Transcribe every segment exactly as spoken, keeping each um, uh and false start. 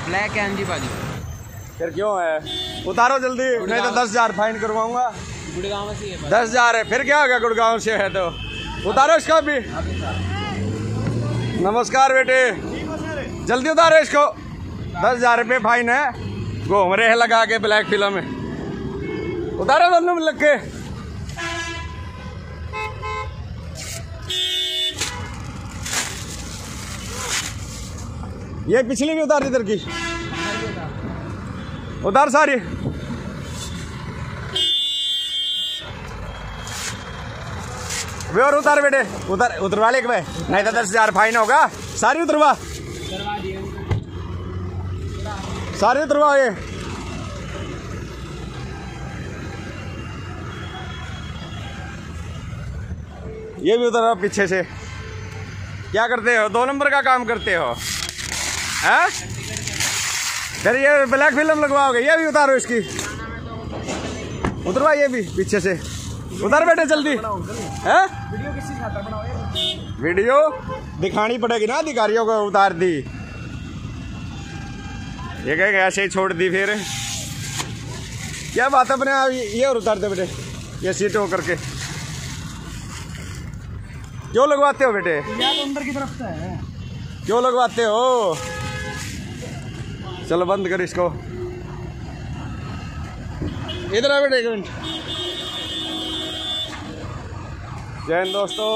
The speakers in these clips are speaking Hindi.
ब्लैक है जी भाजी। फिर क्यों है? उतारो जल्दी, नहीं तो दस हजार फाइन करवाऊंगा। गुड़गांव से है। दस हजार है, फिर क्या हो गया? गुड़गांव से है तो उतारो इसका भी। नमस्कार बेटे, जल्दी उतारो इसको। दस हजार रुपये फाइन है, घूम रहे हैं लगा के ब्लैक फिल्म में। उतारो दोनों में लग के। ये पिछली भी उतार इधर की, उतार सारी। वे और उतार बेटे, उतर उतरवा ले, नहीं तो दस हजार फाइन होगा। सारी उतरवा, सारी उतरवा। ये ये भी उतरवा पीछे से। क्या करते हो? दो नंबर का काम करते हो हैं? फिर ये ब्लैक फिल्म लगवाओगे। ये भी उतारो इसकी, उतरवा ये भी पीछे से। उतार बेटे जल्दी। हैं? वीडियो किस चीज़ खाता बनाओ? वीडियो दिखानी पड़ेगी ना, अधिकारियों को उतार दी। ये कहेंगे ऐसे ही छोड़ दी। फिर क्या बात अपने आप ये और उतार दे बेटे, ये सीट हो करके। क्यों लगवाते हो बेटे? तो अंदर की तरफ से है। क्यों लगवाते हो? चलो बंद कर इसको। इधर आ बेटे एक मिनट। जय हिंद दोस्तों,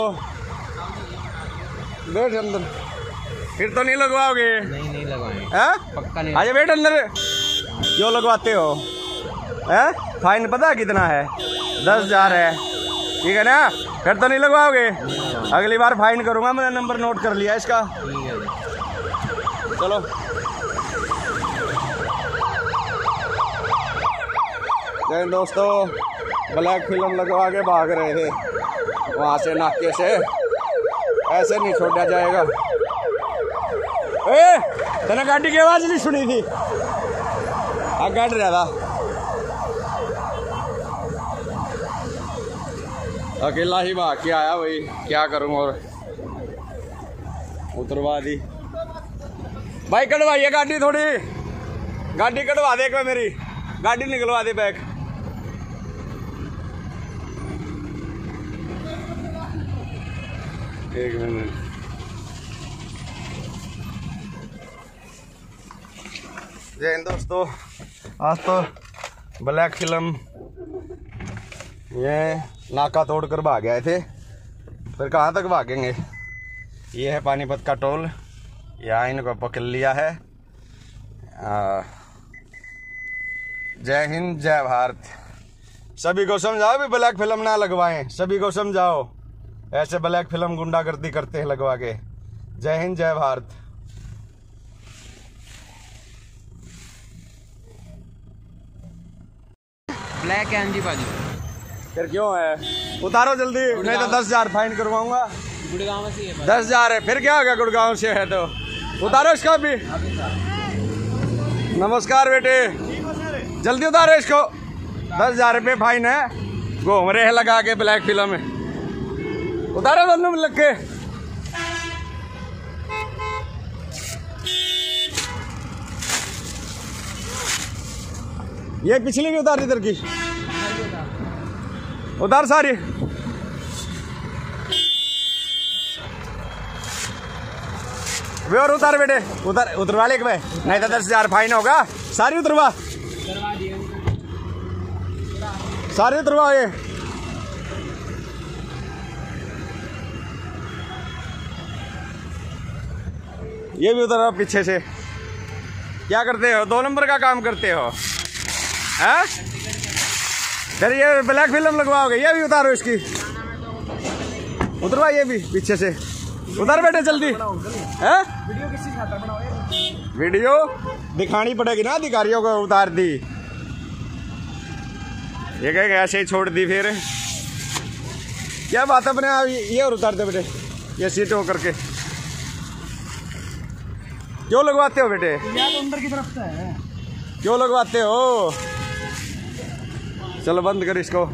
बैठ अंदर। फिर तो नहीं लगवाओगे? नहीं नहीं लगवाएंगे, पक्का नहीं। आइए बैठ अंदर। क्यों लगवाते हो? है? फाइन पता कितना है? दस हजार है, ठीक है ना? फिर तो नहीं लगवाओगे? अगली बार फाइन करूंगा, मैंने नंबर नोट कर लिया इसका। चलो जय दोस्तों, ब्लैक फिल्म लगवा के भाग रहे थे वहां से, नाके से। ऐसे नहीं छोड़ा जाएगा। ए, तेने गाड़ी की आवाज नहीं सुनी थी? आ गाड़ी रहा था, अकेला ही भाग के आया भाई। क्या करूं? और उतरवा दी भाई। कटवाइए गाड़ी थोड़ी, गाड़ी कटवा दे। कोई मेरी गाड़ी निकलवा दे बैग। एक मिनट। जय हिंद दोस्तों, आज तो ब्लैक फिल्म ये नाका तोड़ कर भाग गए थे। फिर कहाँ तक भागेंगे? ये है पानीपत का टोल, यहाँ इनको पकड़ लिया है। आ, जय हिंद जय भारत। सभी को समझाओ भी ब्लैक फिल्म ना लगवाएं, सभी को समझाओ। ऐसे ब्लैक फिल्म गुंडागर्दी करते हैं लगवा के। जय हिंद जय भारत। ब्लैक है जी भाजी। फिर क्यों है? उतारो जल्दी, नहीं तो दस हजार फाइन करवाऊंगा। गुड़गांव से है। दस हजार है, फिर क्या हो गया? गुड़गांव से है तो उतारो इसका भी। नमस्कार बेटे, जल्दी उतारो इसको। दस हजार रुपये फाइन है, घूम रहे हैं लगा के ब्लैक फिल्म में। उतारो दोनों में लग के। ये पिछली भी उतार इधर की, उतार सारी। वे और उतार बेटे, उतर उतरवा ले, नहीं तो दस हजार फाइन होगा। सारी उतरवा, सारी उतरवा। ये ये भी उतरवा पीछे से। क्या करते हो? दो नंबर का काम करते हो हैं? फिर ये ब्लैक फिल्म लगवाओगे। ये भी उतारो इसकी, उतरवा ये भी पीछे से। उतार बेटे जल्दी। हैं? वीडियो किस चीज़ खाता बनाओ? वीडियो दिखानी पड़ेगी ना, अधिकारियों को उतार दी। ये कहेंगे ऐसे ही छोड़ दी। फिर क्या बात अपने आप ये और उतार दे बेटे, ये सीट हो करके। क्यों लगवाते हो बेटे? तो अंदर की तरफ से है। क्यों लगवाते हो? चलो बंद कर इसको।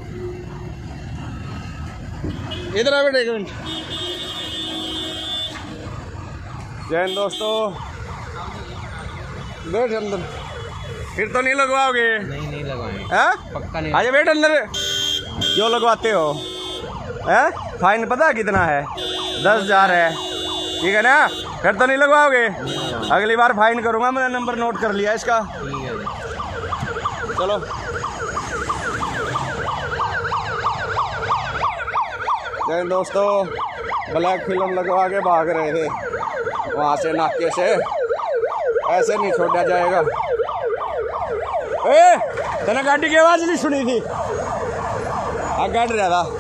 इधर आ बेटे एक मिनट। जय हिंद दोस्तों, बैठ अंदर। फिर तो नहीं लगवाओगे? नहीं नहीं लगवाएंगे, हैं? पक्का नहीं। आजा बैठ अंदर। क्यों लगवाते हो? हैं? फाइन पता कितना है? दस हजार है, ठीक है ना? फिर तो नहीं लगवाओगे? अगली बार फाइन करूंगा, मैंने नंबर नोट कर लिया इसका। ठीक है। चलो जय दोस्तों, ब्लैक फिल्म लगवा के भाग रहे थे वहां से, नाके से। ऐसे नहीं छोड़ा जाएगा। ए, तेने गाड़ी की आवाज नहीं सुनी थी? आ गाड़ी रहा था,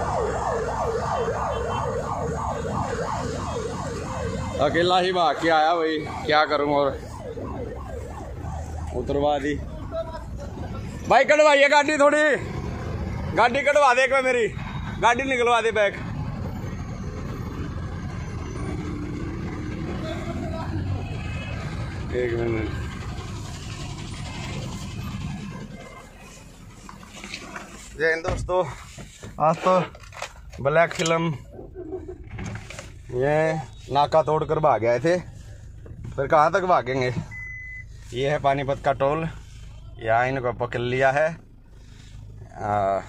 अकेला ही भाग के आया भाई, क्या करूं। और उतरवा दी भाई, कटवाइए गाड़ी थोड़ी, गाड़ी कटवा दे, एक मेरी गाड़ी निकलवा दे बैग। एक मिनट। जय हिंद दोस्तों, आज तो ब्लैक फिल्म ये नाका तोड़ कर भाग गए थे, फिर कहाँ तक भागेंगे। ये है पानीपत का टोल, यहाँ इनको पकड़ लिया है। आ,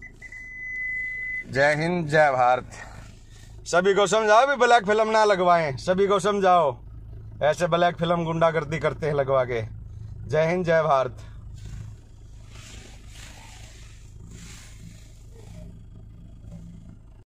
जय हिंद जय भारत। सभी को समझाओ भी ब्लैक फिल्म ना लगवाएं, सभी को समझाओ, ऐसे ब्लैक फिल्म गुंडागर्दी करते हैं लगवा के। जय हिंद जय भारत।